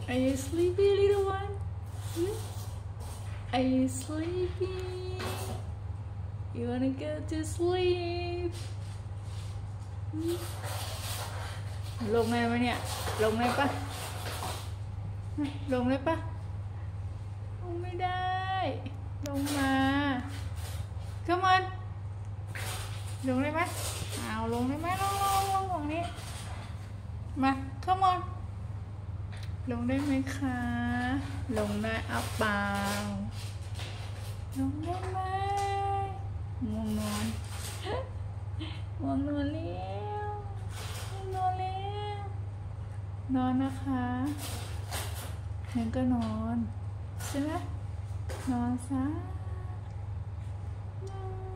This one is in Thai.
Are you sleepy, little one? Are you sleepy? You wanna go to sleep? ลงได้ไหมเนี่ย ลงได้ปะลงได้ปะลงไม่ได้ ลงมา Come on ลงได้ไหมเอาลงได้ไหมลงตรงนี้มา Come on ลงได้ไหมคะ ลงได้อัปเปล่าลงได้ไหมง่วงนอนง่วงนอนแล้วง่วงนอนแล้วนอนนะคะงั้นก็นอนใช่ไหมนอนซะนอน